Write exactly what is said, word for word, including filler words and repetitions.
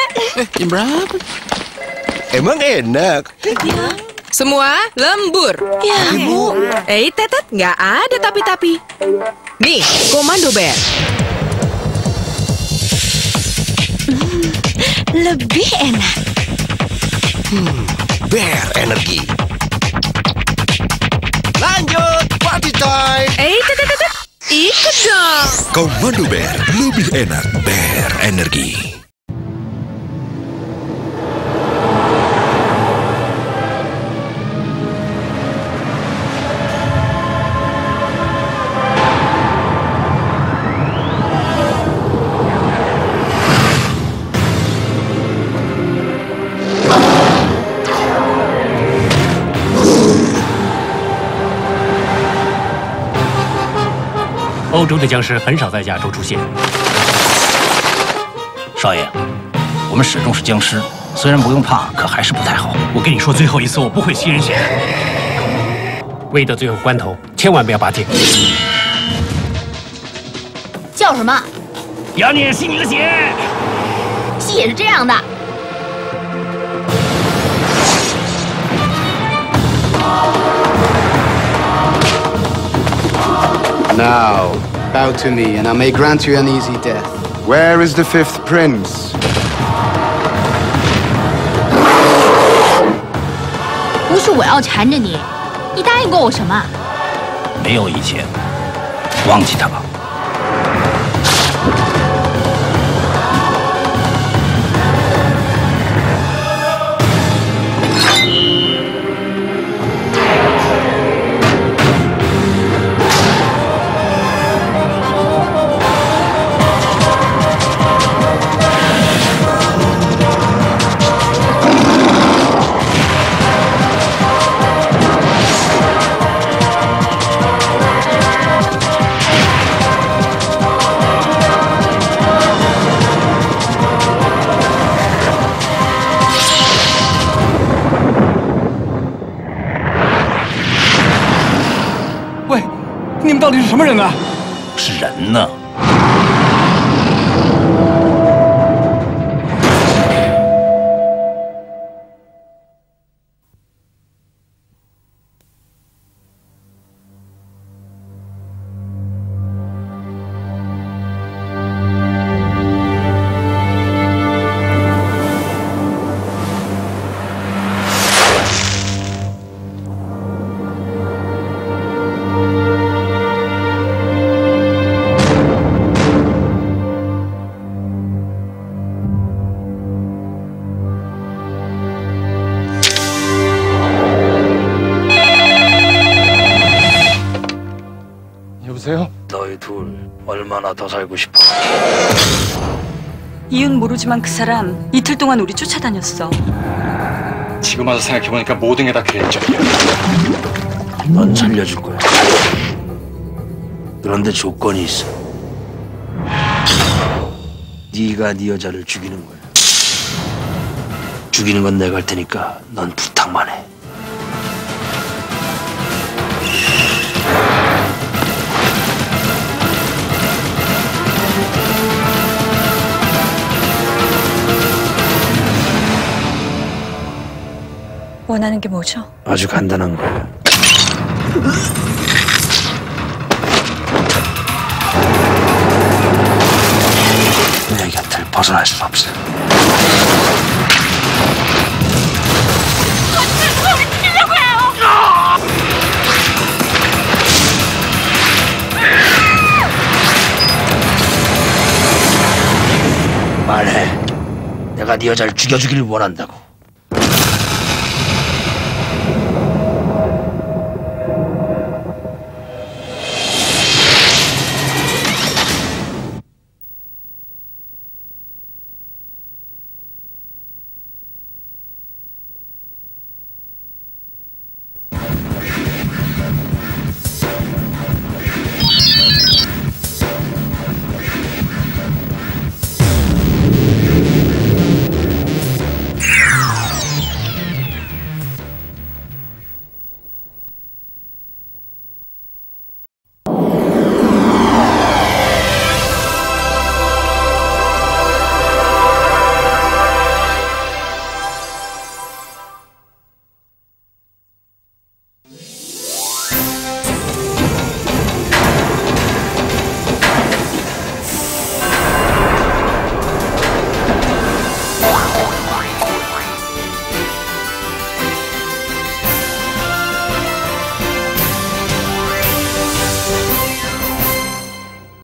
Jam berapa? Emang enak. Ya. Semua lembur. Ya, Bu. Eh, Tetet, nggak ada tapi-tapi. Nih, komando Bear. Hmm, lebih enak. Hmm, Bear energi. Lanjut, party time. Eh, Tetet, Tetet, ikut dong. Komando Bear, lebih enak. Bear energi. 欧洲的僵尸很少在亚洲出现。 少爷，我们始终是僵尸，虽然不用怕，可还是不太好。 我跟你说，最后一次我不会吸人血。未到最后关头，千万不要拔剑。 叫什么？ 妖孽吸你的血。 戏也是这样的。 Now, bow to me, and I may grant you an easy death. Where is the fifth prince? 不是我要缠着你，你答应过我什么？ 没有以前，忘记他吧。 你们到底是什么人啊？ 是人呢。 너희 둘 얼마나 더 살고 싶어? 이유는 모르지만 그 사람 이틀 동안 우리 쫓아다녔어. 지금 와서 생각해보니까 모든 게 다 계획적이야. 넌 살려줄 거야. 그런데 조건이 있어. 네가 네 여자를 죽이는 거야. 죽이는 건 내가 할 테니까 넌 부탁만 해. 원하는 게 뭐죠? 아주 간단한 거야. 내 곁을 벗어날 수 없어. 말해. 내가 네 여자를 죽여주길 원한다고.